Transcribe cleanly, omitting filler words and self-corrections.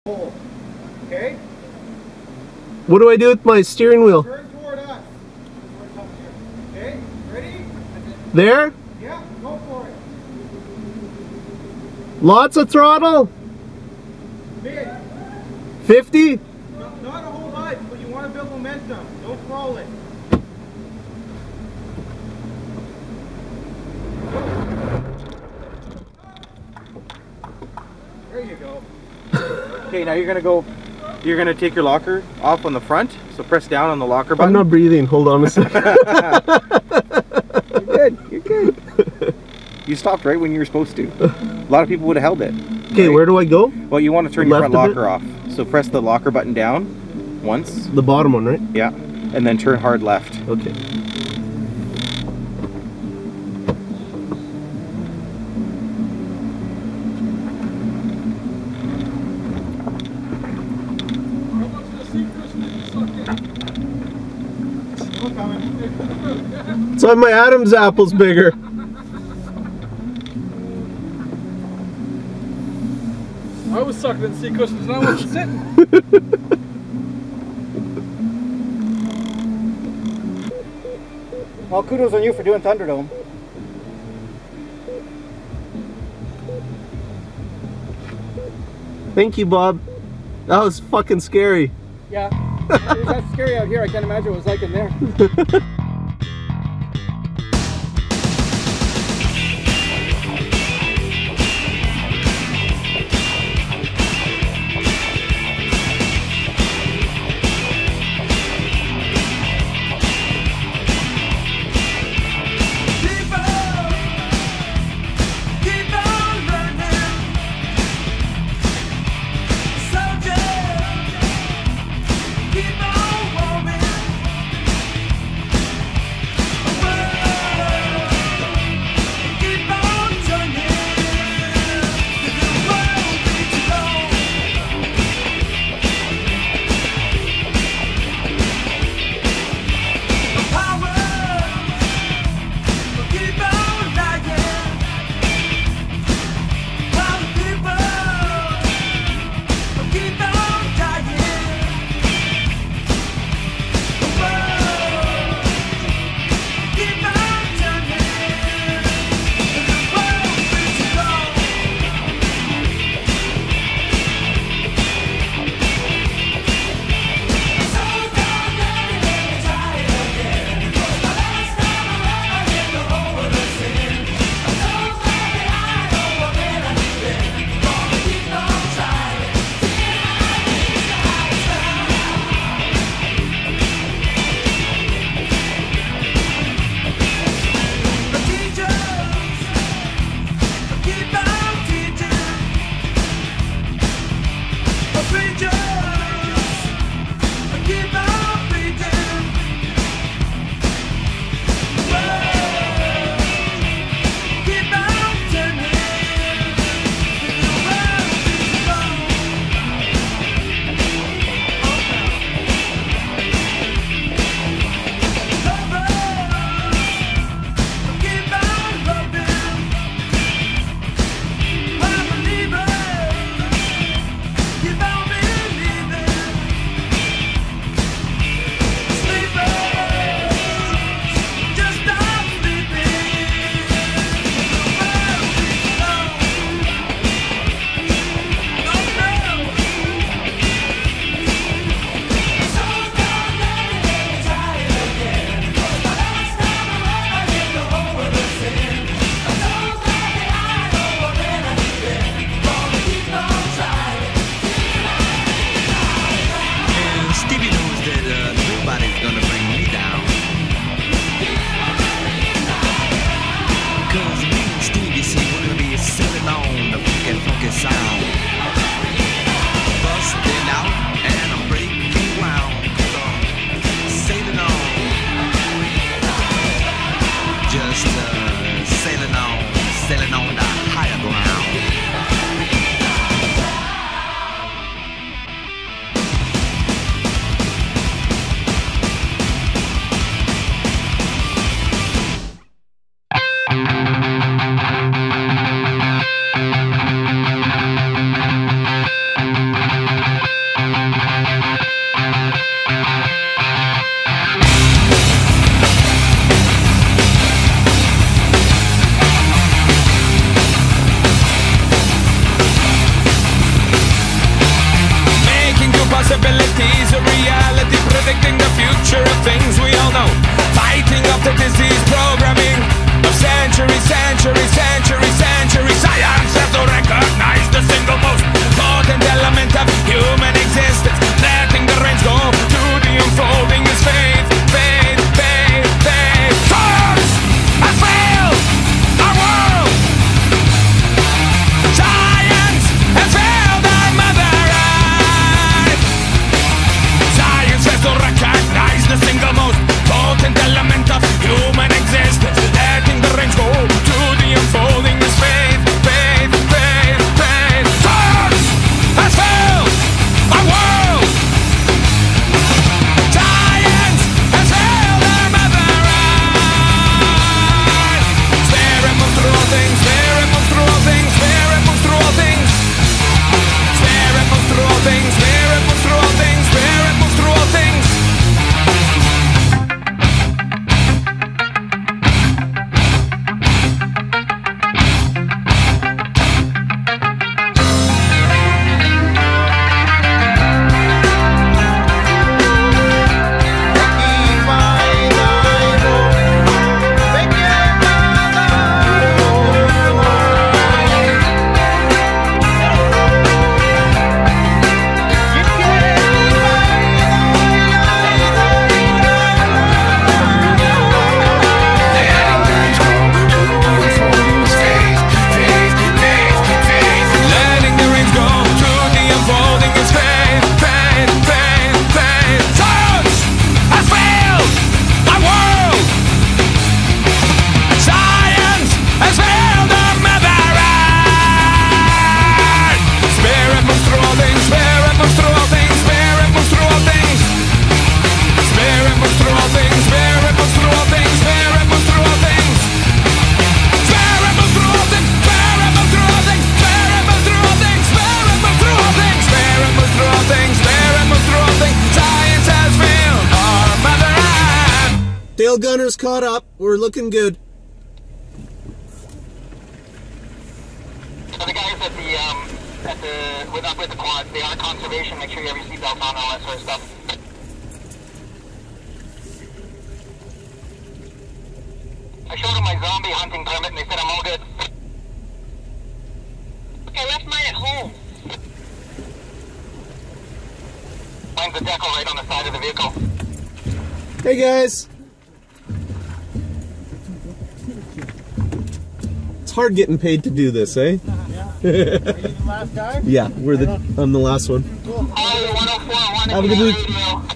Okay? What do I do with my steering wheel? Turn toward us. Okay? Ready? There? Yeah, go for it. Lots of throttle? Big. 50? Not a whole lot, but you want to build momentum. Don't crawl it. There you go. Okay, now you're gonna take your locker off on the front, so press down on the locker button. I'm not breathing, hold on a second. You're good. You stopped right when you were supposed to. A lot of people would have held it. Okay, right? where do I go? Well, you want to turn your front Left locker off. So press the locker button down once. The bottom one, right? Yeah. And then turn hard left. Okay. So my Adam's apple's bigger. I was sucking in seat cushions and I wasn't sitting. Well, kudos on you for doing Thunderdome. Thank you, Bob. That was fucking scary. Yeah. That's scary out here. I can't imagine what it was like in there. possibilities, a reality predicting the future of things we all know. Fighting off the disease programming of centuries, centuries, centuries, centuries. Science has to recognize the single most potent element of human existence. Letting the reins go to the unfolding is faith, faith, faith, faith. Science has failed our world. Science has failed our mother Earth. Science has to recognize the single most potent element of human existence. Letting the reins go to the unfolding is faith, faith, faith, faith. Science has failed our world. Science has failed our mother Earth. Spirit moves through all things, spirit moves through all things, spirit moves through all things. Spirit moves through all things, spirit moves through all things, spirit moves through all things. Letting the reins go to the unfolding is faith, faith, faith, faith. Science has failed our world. Science has failed our mother Earth. Spirit moves through all things, spirit moves through all things, spirit moves through all things. Spirit moves through all things, spirit moves through all things, spirit moves through all things. Spirit moves through all things, spirit moves through all things, spirit moves through all things, spirit moves through all things, spirit moves through all things, spirit moves through all things. Science has failed our mother Earth. Tail gunner's caught up. We're looking good. So the guys at the with the quad, they are conservation. Make sure you have your seatbelt on, all that sort of stuff. I showed them my zombie hunting permit, and they said I'm all good. I left mine at home. Mine's the decal right on the side of the vehicle. Hey guys. It's hard getting paid to do this, eh? Are you the last guy? Yeah, I'm the last one. Holly 104.1 Have a good week. radio.